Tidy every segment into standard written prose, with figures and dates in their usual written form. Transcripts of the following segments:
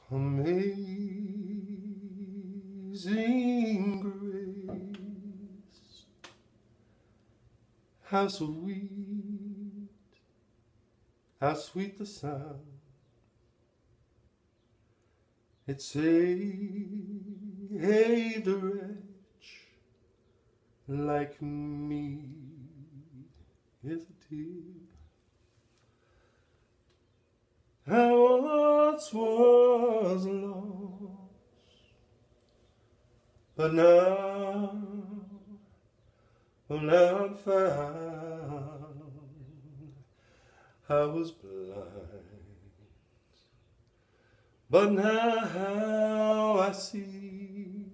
Amazing grace, how sweet the sound. It saved a wretch like me. Here's a tear. I once was lost, but now I'm found. I was blind, but now I see.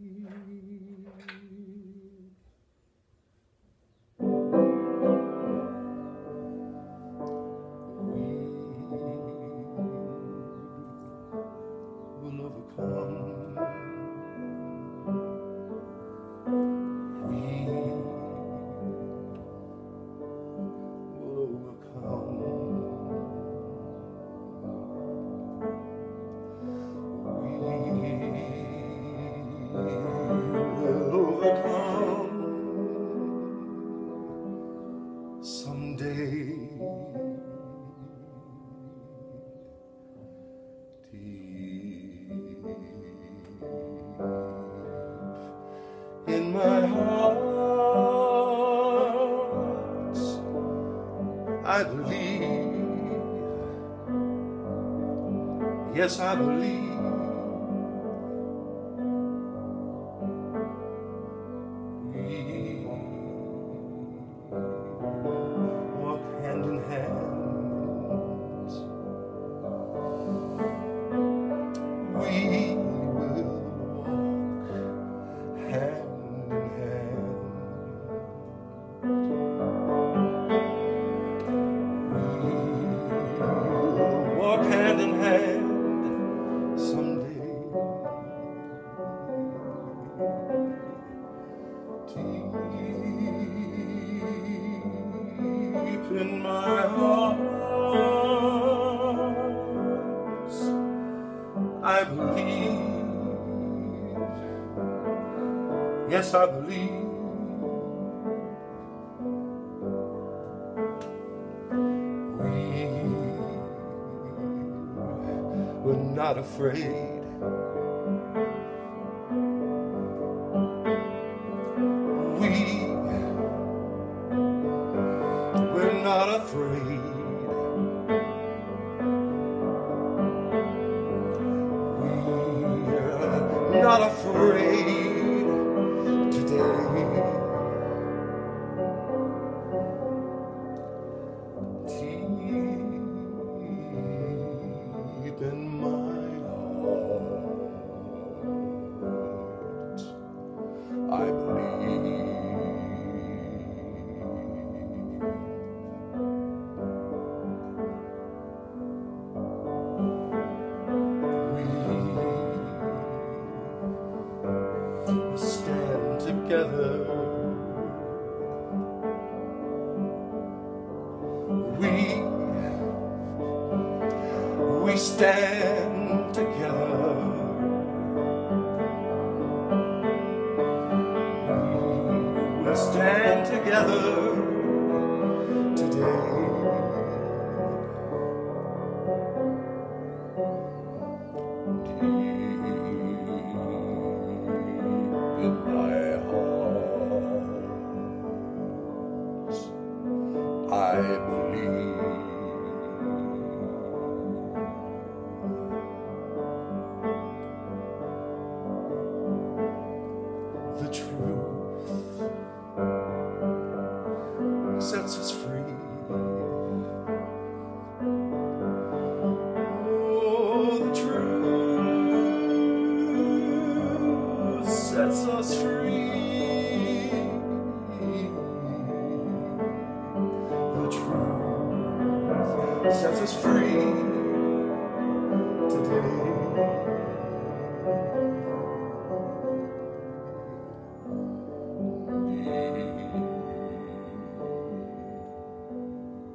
Someday, deep in my heart, I believe, yes, I believe. We walk hand in hand. We will walk hand in hand. We will walk hand in hand someday. Deep in my heart, I believe, yes, I believe. We're not afraid. We're not afraid. We're not afraid today. Deep in my heart, I believe. Together, we stand together. We stand together today. In my heart, I believe. The truth sets us free. Oh, the truth sets us free. The truth sets us free today.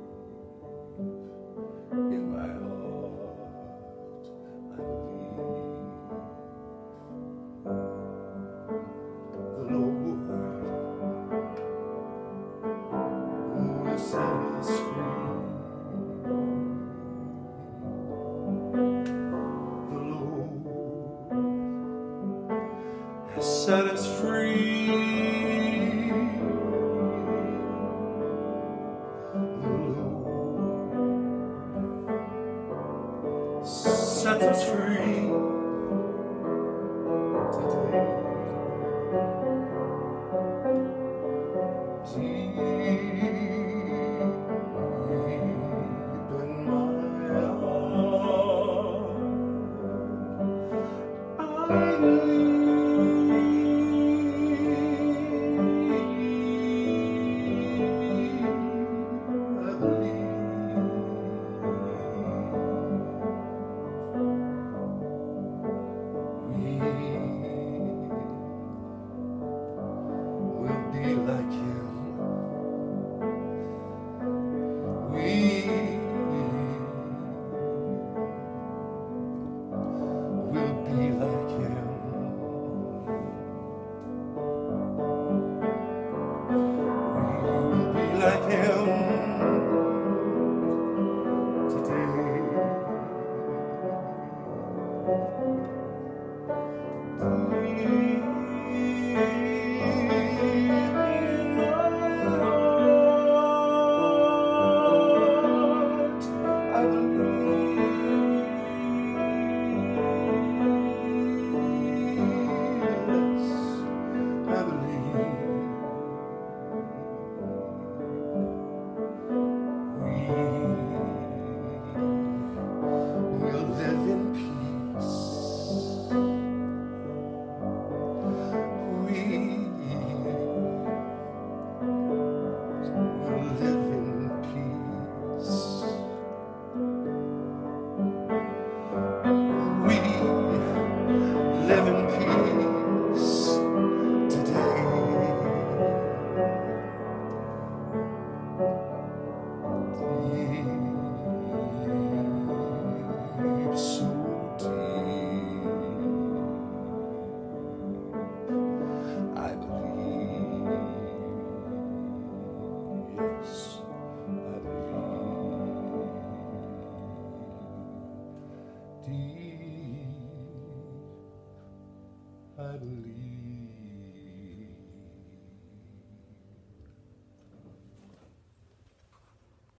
In my heart, I believe. set us free. The Lord has set us free. The Lord sets us free.